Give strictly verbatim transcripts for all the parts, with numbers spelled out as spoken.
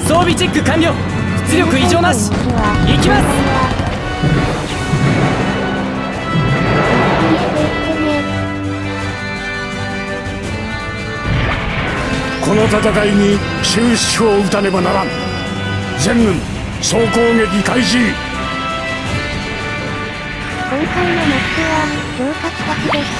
装備チェック完了。出力異常なし。行きます。 この戦いに終止符を打たねばならん。全軍総攻撃開始。 今回のマッチは超カチカチです。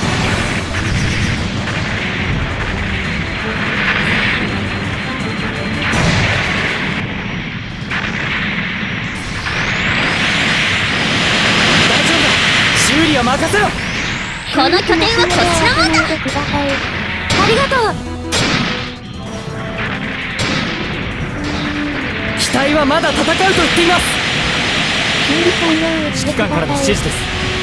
大丈夫だ。修理は任せろ。 この拠点はこっちのもんだ。ありがとう。 機体はまだ戦うと言っています。指揮官からの指示です。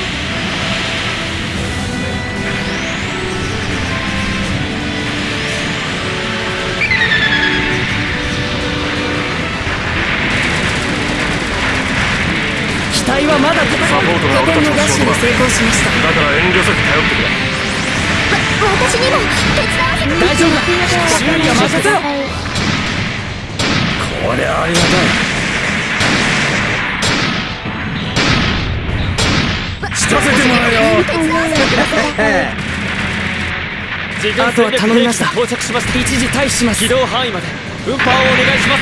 機体はまだ戦う。 サポートが俺たちの仕事だ。 成功しました。 だから遠慮せず頼ってくれ。 わ私にも手伝わせて。 大丈夫だ。修理は任せろ。 これありがたい。聞かせてもらえよ。 あとは頼みました。到着しました。一時退避します。機動範囲まで運搬をお願いします。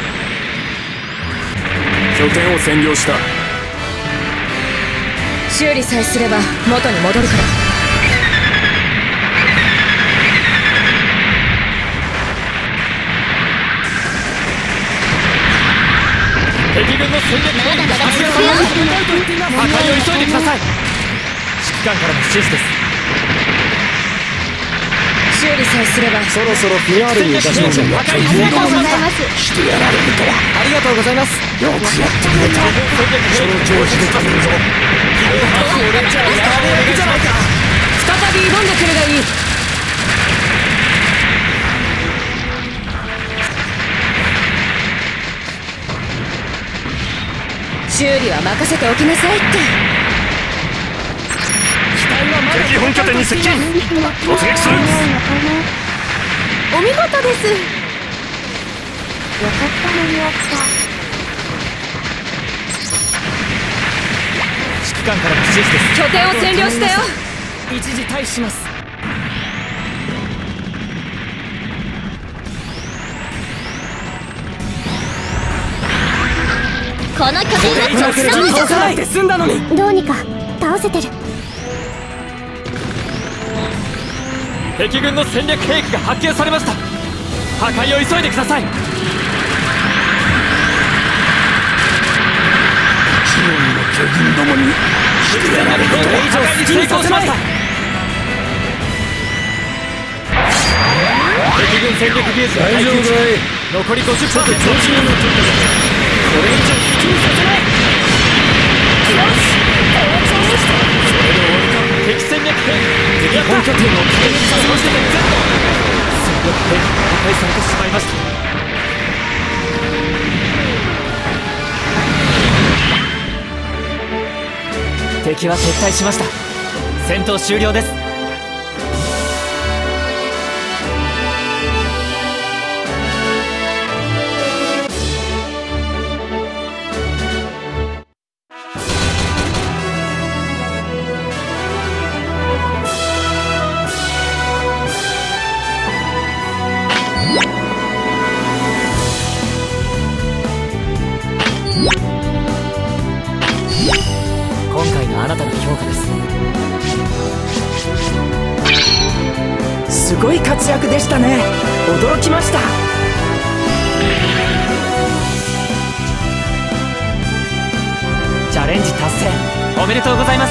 拠点を占領した。 修理さえすれば元に戻るから。 敵軍の戦略兵器が発射されます。破壊を急いでください。指揮官からの指示です。 修理さえすれば。 そろそろフィナーレにいたしましょう。 破壊に成功しました。 してやられるとは。 ありがとうございます。 よくやってくれた。その調子で頼むぞ。 俺じゃやられるじゃないか。再び挑んでくれがいい。 修理は任せておきなさいって。 敵本拠点に接近。突撃する。 お見事です。 よかった間に合った。 指揮官からの指示です。 拠点を占領したよ。 一時退避します。 この拠点はこっちのもんだ。 倒さないで済んだのに。 どうにか倒せてる。 敵軍の戦略兵器が発見されました。破壊を急いでください。 チロンの巨軍どもにしてやられるとは。 これ以上好きにさせました。敵軍戦略技術が大丈夫かい。 残りごじゅっパーセント。 調子に乗ってったぞ。 これ以上好きにさせない。よし、到着した。それで終わりか。敵戦略兵器、敵本拠点を壊滅させました。戦略兵器が破壊されてしまいました。敵は撤退しました。戦闘終了です。今回のあなたの評価です。すごい活躍でしたね。驚きました。チャレンジ達成おめでとうございます。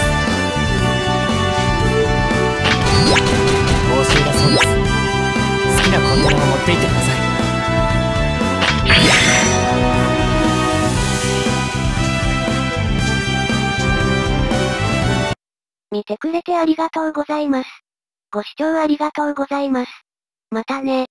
報酬だそうです。好きなコンテナを持って行ってください。 見てくれてありがとうございます。ご視聴ありがとうございます。またね。